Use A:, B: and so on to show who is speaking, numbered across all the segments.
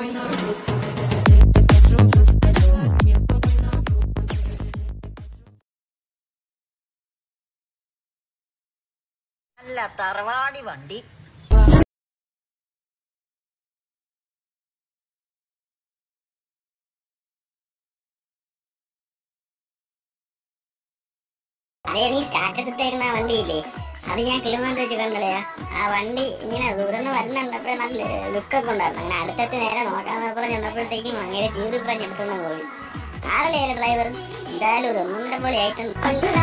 A: നല്ല തറവാടി വണ്ടി.
B: അതേ നീ സ്റ്റാറ്റസ് ഇട്ടേക്കുന്ന വണ്ടിയില്ലേ, അത് ഞാൻ കിലോമീറ്റർ വെച്ച് കണ്ടല്ലയാ. ആ വണ്ടി ഇങ്ങനെ ദൂരന്ന് വരുന്നുണ്ടപ്പോഴേ നല്ല ലുക്കൊക്കെ ഉണ്ടായിരുന്നു. അങ്ങനെ അടുത്തെത്തി നേരെ നോക്കാന്ന് ചെന്നപ്പോഴത്തേക്കും അങ്ങനെ ചീറി പറഞ്ഞെടുത്തോണ്ട് പോയി. ആരല്ലേ ഡ്രൈവർ? എന്തായാലും ഒരു 1.5 പോലെ ആയിട്ടുണ്ട്.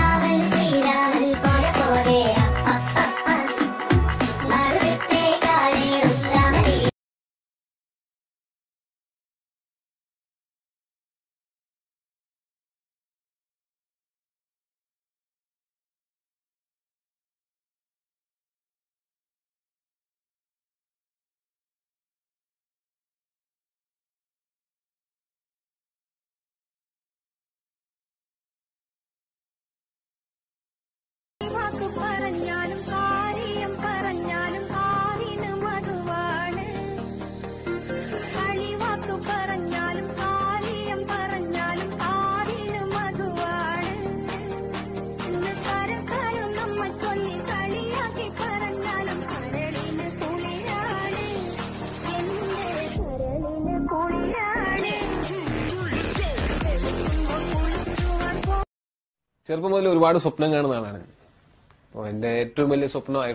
C: പറഞ്ഞാലും കാര്യം പറഞ്ഞാലും കാലിന് മധുവാണ്. കളിവാക്കു പറഞ്ഞാലും കാര്യം പറഞ്ഞാലും കാലിന് മധുവാണ്. കരക്കാരും നമ്മ ചൊല്ലി കളിയാക്കി പറഞ്ഞാലും കരളിന് കുളിരാണ്. എന്റെ കരളിന് കുളിരാണ്.
D: ചെറുപ്പം മുതൽ ഒരുപാട് സ്വപ്നം കാണുന്ന ആളാണ്. അപ്പോൾ എൻ്റെ ഏറ്റവും വലിയ സ്വപ്നമായിരുന്നു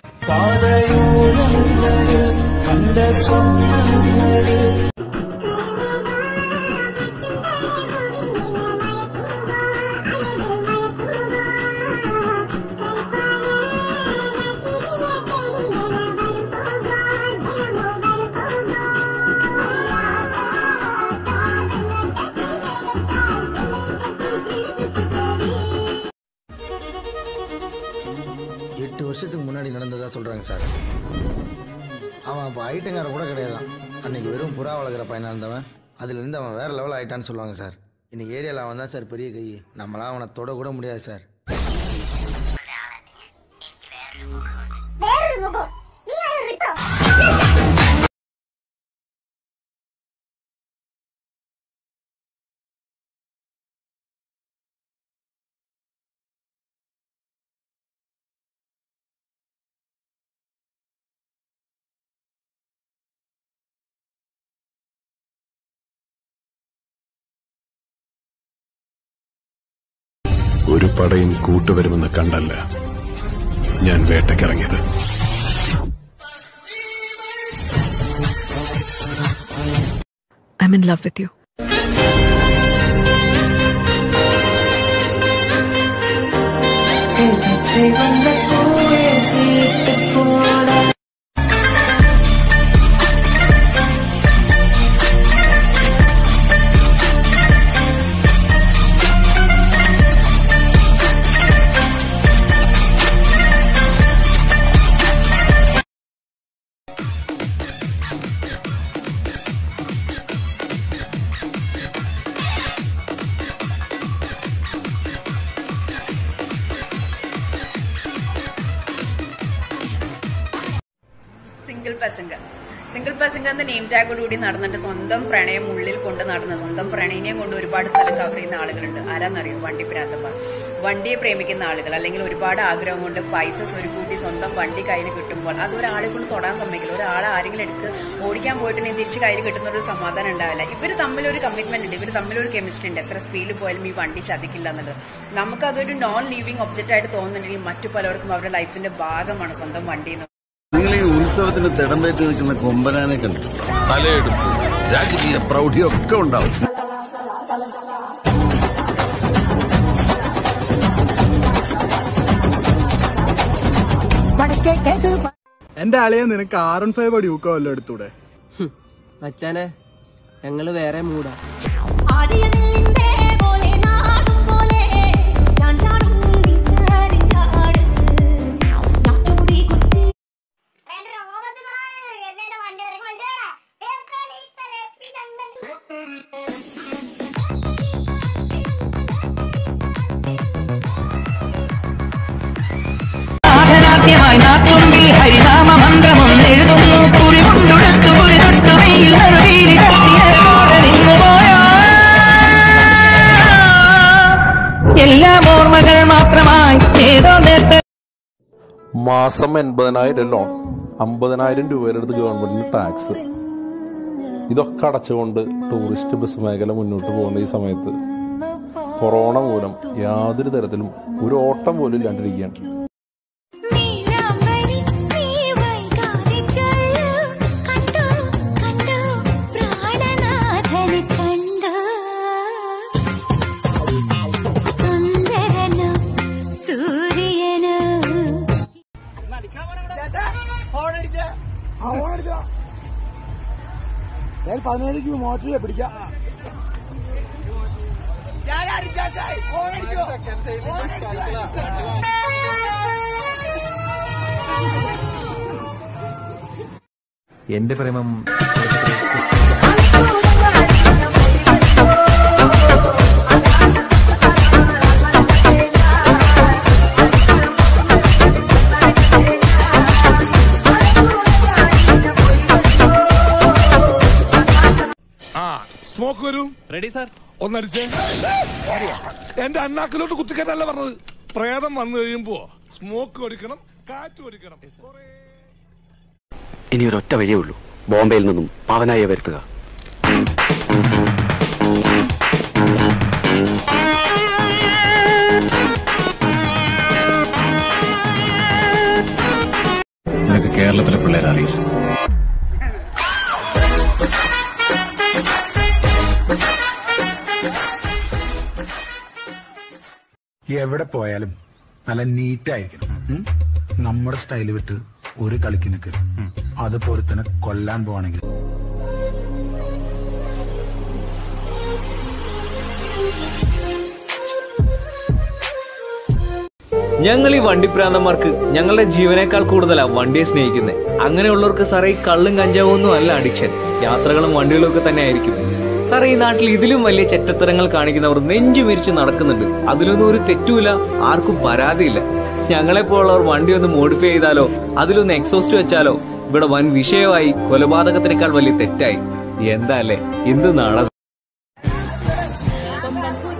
E: வருஷத்துக்கு முன்னாடி நடந்ததா சொல்றாங்க சார். அவன் அப்போ ஐட்டங்கார கூட கிடையாதான். அன்னைக்கு வெறும் புறா வளர்க்குற பையனாக இருந்தவன் அதுலேருந்து அவன் வேற லெவல் ஆயிட்டான்னு சொல்லுவாங்க சார். இன்னைக்கு ஏரியாவில் அவன் தான் சார் பெரிய கை. நம்மளாம் அவனை தொட கூட முடியாது சார்.
F: ഒരു പടയും കൂട്ടുവരുമെന്ന് കണ്ടല്ല ഞാൻ വേട്ടക്കിറങ്ങിയത്.
G: I'm in love with you.
H: Single passenger എന്ന നെയിം ടാഗോടുകൂടി നടന്നിട്ട് സ്വന്തം പ്രണയം ഉള്ളിൽ കൊണ്ട് നടന്ന് സ്വന്തം പ്രണയിനെയും കൊണ്ട് ഒരുപാട് സ്ഥലം കവർ ചെയ്യുന്ന ആളുകളുണ്ട്. ആരാന്നറിയോ? വണ്ടി ഭ്രാന്തന്മാർ. വണ്ടിയെ പ്രേമിക്കുന്ന ആളുകൾ, അല്ലെങ്കിൽ ഒരുപാട് ആഗ്രഹം കൊണ്ട് പൈസ സ്വരുക്കൂട്ടി സ്വന്തം വണ്ടി കയ്യിൽ കിട്ടുമ്പോൾ അത് ഒരാളെ കൊണ്ട് തൊടാൻ സമ്മതിക്കില്ല. ഒരാളെ ആരെങ്കിലും എടുത്ത് ഓടിക്കാൻ പോയിട്ടുണ്ടെങ്കിൽ തിരിച്ച് കയ്യിൽ കിട്ടുന്ന ഒരു സമാധാനം ഉണ്ടാവില്ല. ഇവര് തമ്മിലൊരു കമ്മിറ്റ്മെന്റ് ഉണ്ട്, ഇവര് തമ്മിലൊരു കെമിസ്ട്രി ഉണ്ട്. എത്ര സ്പീഡിൽ പോയാലും ഈ വണ്ടി ചതിക്കില്ല എന്നുള്ളത്. നമുക്കതൊരു നോൺ ലിവിംഗ് ഒബ്ജക്റ്റ് ആയിട്ട് തോന്നുന്നുണ്ടെങ്കിൽ മറ്റു പലർക്കും അവരുടെ ലൈഫിന്റെ ഭാഗമാണ് സ്വന്തം വണ്ടി.
I: നിങ്ങൾ ഈ ഉത്സവത്തിന് തിടമ്പേറ്റ് നിൽക്കുന്ന കൊമ്പനാനെ കണ്ടു തലയെടുത്ത് രാജകീയ പ്രൗഢിയൊക്കെ ഉണ്ടാവും.
J: എന്റെ ആളിയെ നിനക്ക് R15 ഡ്യൂക്കോ വല്ലതും എടുത്തൂടെ?
K: മച്ചാനെ ഞങ്ങള് വേറെ മൂടാ.
L: ഹരിനാമ മന്ത്രമൊന്നെഴുതുന്നു കുറി കൊണ്ടുടത്തു കുറി തൊട്ടു വെയിൽ മാസം 80,000 ലോൺ, 50,000 രൂപയുടെ അടുത്ത് ഗവൺമെന്റിന് ടാക്സ്, ഇതൊക്കെ അടച്ചുകൊണ്ട് ടൂറിസ്റ്റ് ബസ് മേഖല മുന്നോട്ട് പോകുന്ന ഈ സമയത്ത് കൊറോണ മൂലം യാതൊരു തരത്തിലും ഒരു ഓട്ടം പോലും ഇല്ലാണ്ടിരിക്കുകയാണ്.
M: ഞാൻ 17 മോട്ടറിലെ പിടിക്കാം.
N: എന്റെ പ്രേമം
O: സ്മോക്ക് വരും. Ready sir. ഒന്നടിച്ചേ. എന്റെ അണ്ണാക്കിലോട്ട് കുത്തിക്കറ്റല്ല പറഞ്ഞത്. പ്രേതം വന്നു കഴിയുമ്പോ സ്മോക്ക് ഒടിക്കണം, കാറ്റ് ഒടിക്കണം.
P: ഇനി ഒരൊറ്റ വഴിയേ ഉള്ളൂ, ബോംബെയിൽ നിന്നും പാവനായെ വരുത്തുക.
N: നിനക്ക് കേരളത്തിലെ പിള്ളേരെ അറിയില്ല.
Q: എവിടെ പോയാലും നല്ല നീറ്റായിരിക്കണം. നമ്മുടെ സ്റ്റൈല് വിട്ട് ഒരു കളിക്ക് നിൽക്കരുത്. അതുപോലെ തന്നെ കൊല്ലാൻ പോവാണെങ്കിൽ
R: ഞങ്ങൾ ഈ വണ്ടിപ്രാന്തന്മാർക്ക് ഞങ്ങളുടെ ജീവനേക്കാൾ കൂടുതലാ വണ്ടിയെ സ്നേഹിക്കുന്നത്. അങ്ങനെയുള്ളവർക്ക് സാറേ ഈ കള്ളും കഞ്ചാവും ഒന്നും അല്ല അഡിക്ഷൻ, യാത്രകളും വണ്ടികളും ഒക്കെ തന്നെ ആയിരിക്കും. സാറേ ഈ നാട്ടിൽ ഇതിലും വലിയ ചെറ്റത്തരങ്ങൾ കാണിക്കുന്നവർ നെഞ്ചു വിരിച്ച് നടക്കുന്നുണ്ട്. അതിലൊന്നും ഒരു തെറ്റുമില്ല, ആർക്കും പരാതിയില്ല. ഞങ്ങളെപ്പോലുള്ളവർ വണ്ടി ഒന്ന് മോഡിഫൈ ചെയ്താലോ അതിലൊന്ന് എക്സോസ്റ്റ് വെച്ചാലോ ഇവിടെ വൻ വിഷയമായി, കൊലപാതകത്തിനേക്കാൾ വലിയ തെറ്റായി. എന്താ അല്ലേ, എന്ത് നാളെ